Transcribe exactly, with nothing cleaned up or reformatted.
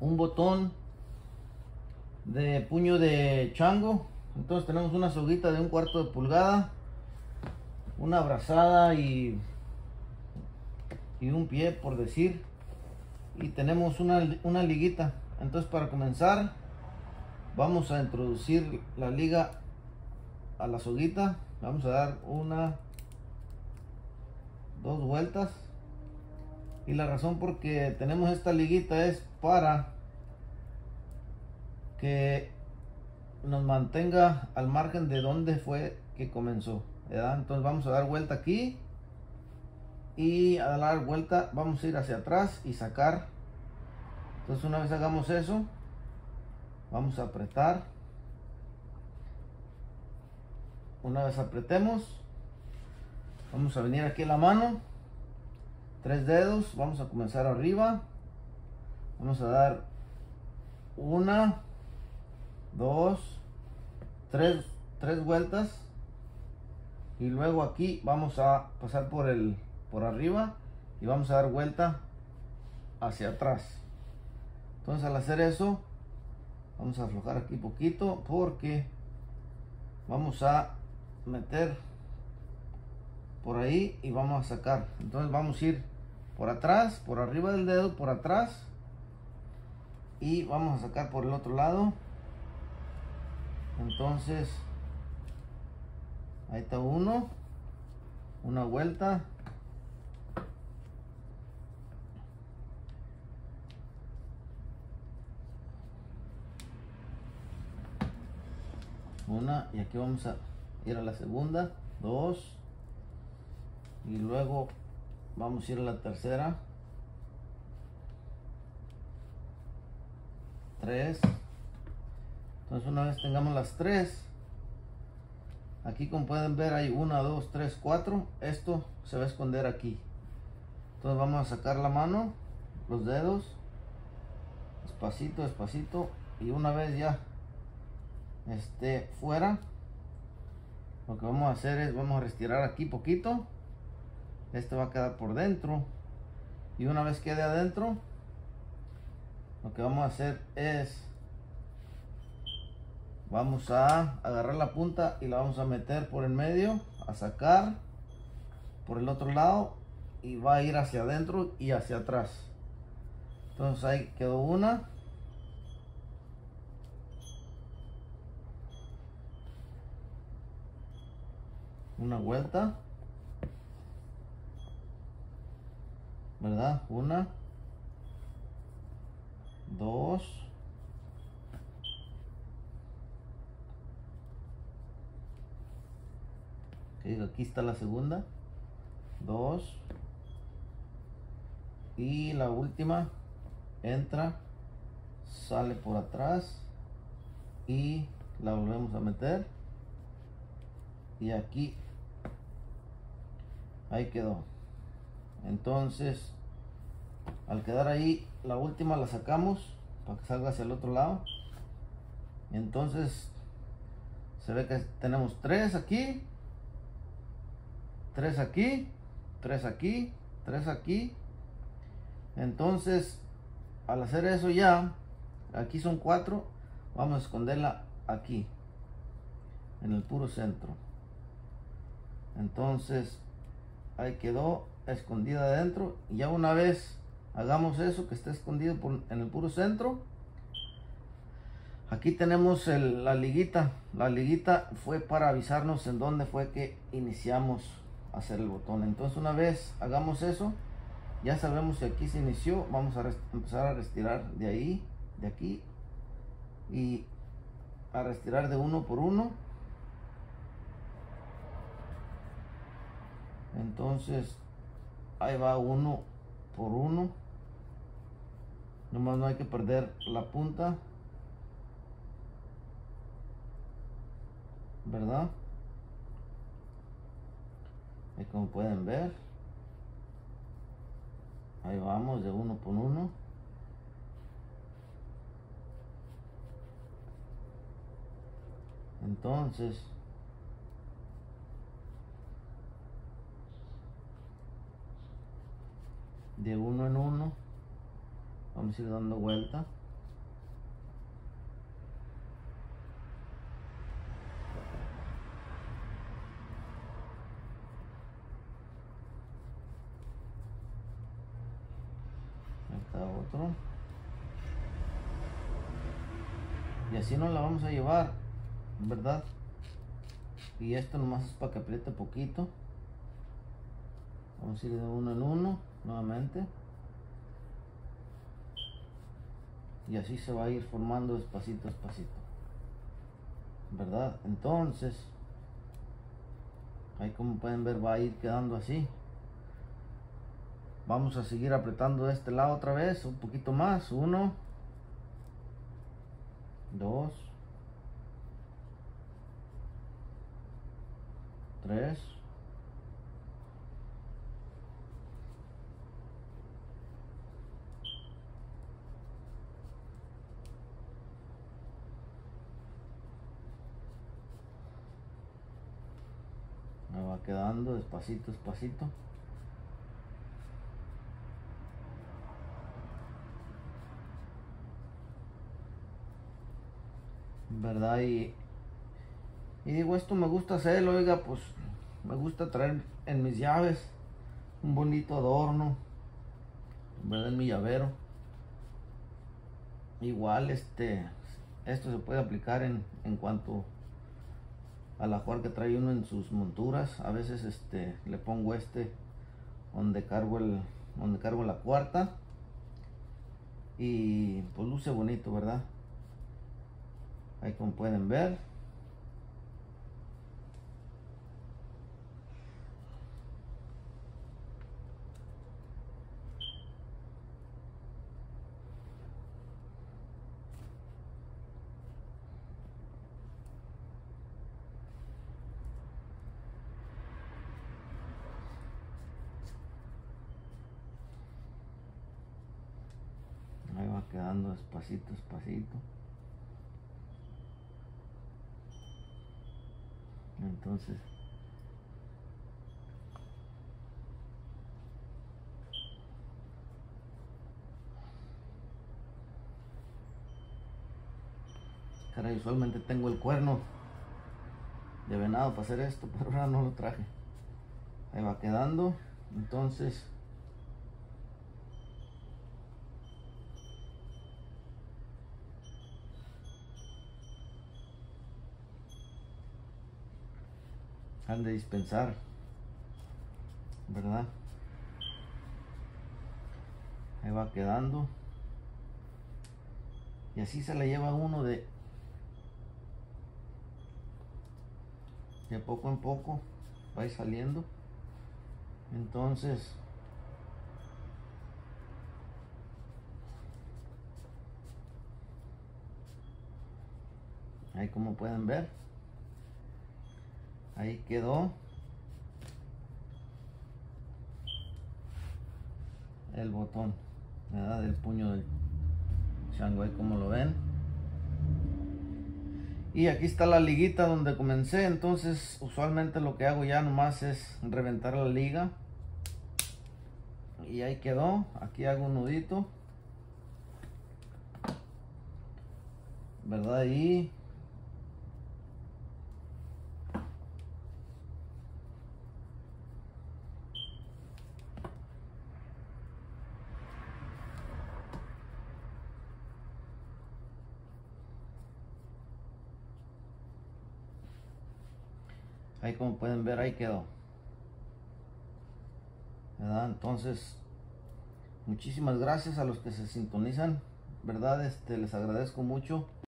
un botón de puño de chango. Entonces tenemos una soguita de un cuarto de pulgada, una abrazada y, y un pie, por decir, y tenemos una, una liguita. Entonces, para comenzar, vamos a introducir la liga a la soguita. Vamos a dar una, dos vueltas, y la razón por que tenemos esta liguita es para que nos mantenga al margen de donde fue que comenzó, ¿verdad? Entonces vamos a dar vuelta aquí, y a dar vuelta vamos a ir hacia atrás y sacar. Entonces, una vez hagamos eso, vamos a apretar. Una vez apretemos, vamos a venir aquí a la mano, tres dedos, vamos a comenzar arriba, vamos a dar una, dos, tres, tres vueltas, y luego aquí vamos a pasar por el por arriba y vamos a dar vuelta hacia atrás. Entonces, al hacer eso, vamos a aflojar aquí poquito porque vamos a meter por ahí y vamos a sacar. Entonces vamos a ir por atrás, por arriba del dedo, por atrás, y vamos a sacar por el otro lado. Entonces ahí está uno, una vuelta, una, y aquí vamos a ir a la segunda, dos, y luego vamos a ir a la tercera, tres. Entonces, una vez tengamos las tres, aquí como pueden ver hay una, dos, tres, cuatro. Esto se va a esconder aquí. Entonces vamos a sacar la mano, los dedos, despacito, despacito, y una vez ya esté fuera, lo que vamos a hacer es vamos a retirar aquí poquito. Este va a quedar por dentro, y una vez quede adentro, lo que vamos a hacer es vamos a agarrar la punta y la vamos a meter por el medio, a sacar por el otro lado, y va a ir hacia adentro y hacia atrás. Entonces ahí quedó una, una vuelta, ¿verdad? Una, dos, okay, aquí está la segunda, dos, y la última entra, sale por atrás y la volvemos a meter, y aquí ahí quedó. Entonces, al quedar ahí, la última la sacamos para que salga hacia el otro lado. Entonces se ve que tenemos tres aquí, tres aquí, tres aquí, tres aquí. Entonces, al hacer eso ya, aquí son cuatro, vamos a esconderla aquí, en el puro centro. Entonces, ahí quedó escondida adentro, y ya una vez hagamos eso, que esté escondido por, en el puro centro, aquí tenemos el, la liguita. La liguita fue para avisarnos en dónde fue que iniciamos a hacer el botón. Entonces, una vez hagamos eso, ya sabemos que aquí se inició. Vamos a empezar a retirar de ahí, de aquí, y a retirar de uno por uno. Entonces ahí va uno por uno, nomás no hay que perder la punta, ¿verdad? Y como pueden ver, ahí vamos de uno por uno. Entonces de uno en uno vamos a ir dando vuelta. otro. Y así nos la vamos a llevar, ¿verdad? Y esto nomás es para que apriete poquito. Vamos a ir de uno en uno nuevamente. Y así se va a ir formando despacito, despacito, ¿verdad? Entonces, ahí como pueden ver va a ir quedando así. Vamos a seguir apretando de este lado otra vez, un poquito más. Uno, dos, tres, me va quedando despacito, despacito. ¿Verdad? Y, y digo, esto me gusta hacerlo, oiga, pues me gusta traer en mis llaves un bonito adorno, ¿verdad? En mi llavero. Igual, este, esto se puede aplicar en, en cuanto a la jugar que trae uno en sus monturas. A veces este le pongo este donde cargo el donde cargo la cuarta y pues luce bonito, ¿verdad? Ahí como pueden ver. Ahí va quedando despacito, despacito. Entonces, caray, usualmente tengo el cuerno de venado para hacer esto, pero ahora no lo traje. Ahí va quedando. Entonces, han de dispensar, ¿verdad? Ahí va quedando. Y así se la lleva uno de, de poco en poco, va a ir saliendo. Entonces, ahí como pueden ver, ahí quedó el botón, ¿verdad? Del puño del chango, ahí como lo ven. Y aquí está la liguita donde comencé. Entonces usualmente lo que hago ya nomás es reventar la liga y ahí quedó. Aquí hago un nudito, ¿verdad? Y ahí como pueden ver, ahí quedó, ¿verdad? Entonces, muchísimas gracias a los que se sintonizan, ¿verdad? Este, les agradezco mucho.